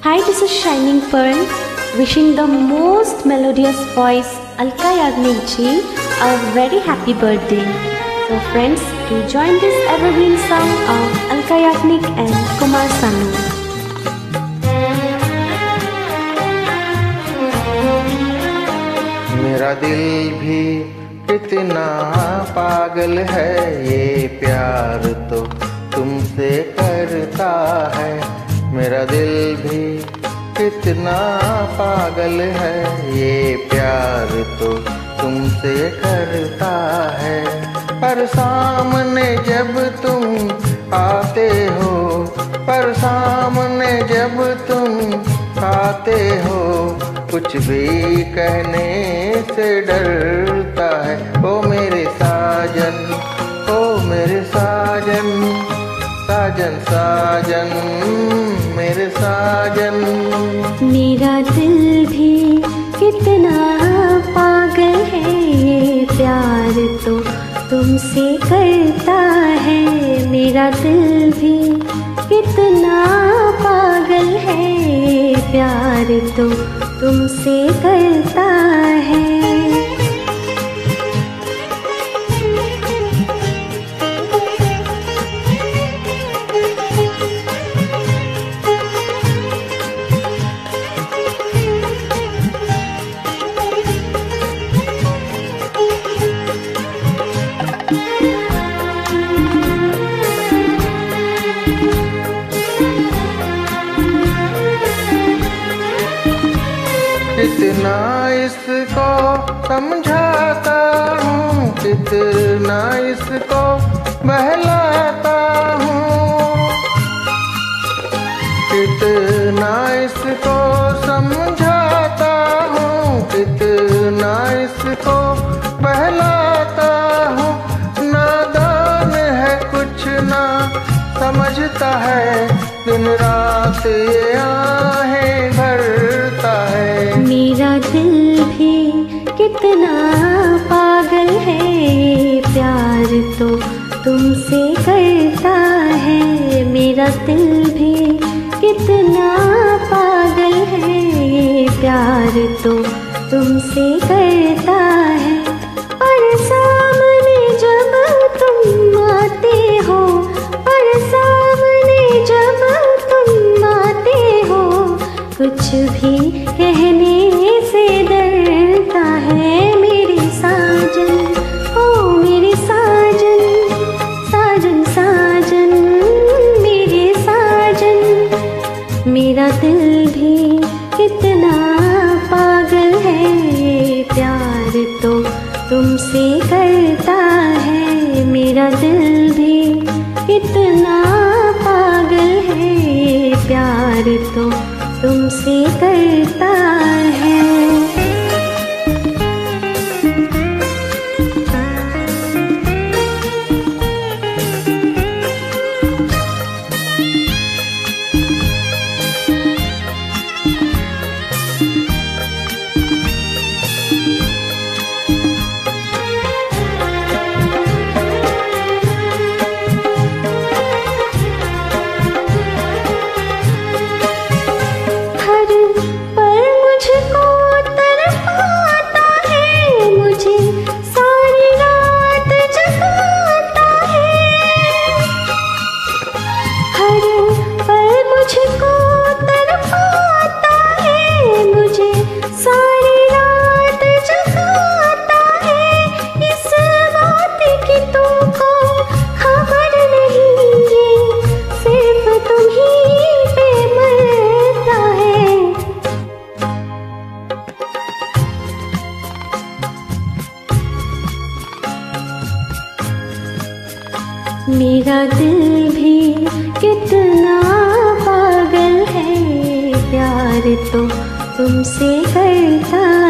Hi, this is Shining Pearl, wishing the most melodious voice Alka Yagnik ji a very happy birthday. So friends, do join this evergreen song of Alka Yagnik and Kumar Sanu. मेरा दिल भी कितना पागल है, ये प्यार तो तुमसे करता है। मेरा दिल भी कितना पागल है, ये प्यार तो तुमसे करता है। पर सामने जब तुम आते हो, पर सामने जब तुम आते हो, कुछ भी कहने से डरता है। ओ मेरे साजन, ओ मेरे साजन, साजन साजन मेरे साजन। मेरा दिल भी कितना पागल है, ये प्यार तो तुमसे करता है। मेरा दिल भी कितना पागल है, ये प्यार तो तुमसे करता है। कितना इसको समझाता हूँ, कितना इसको बहलाता हूँ, कितना इसको समझाता हूँ, कितना इसको बहलाता हूँ। नादान है कुछ ना समझता है, दिन रात ये आहें भरता है। मेरा दिल भी कितना पागल है, ये प्यार तो तुमसे करता है। मेरा दिल भी कितना पागल है, ये प्यार तो तुमसे करता है। और सामने जब तुम आते हो, और सामने जब तुम आते हो, कुछ भी कहने से डरता है। मेरे साजन, ओ मेरे साजन, साजन साजन मेरे साजन। मेरा दिल भी कितना पागल है, ये प्यार तो तुमसे करता है। मेरा दिल भी कितना पागल है, ये प्यार तो तुमसे करता है। मेरा दिल भी कितना पागल है, प्यार तो तुमसे करता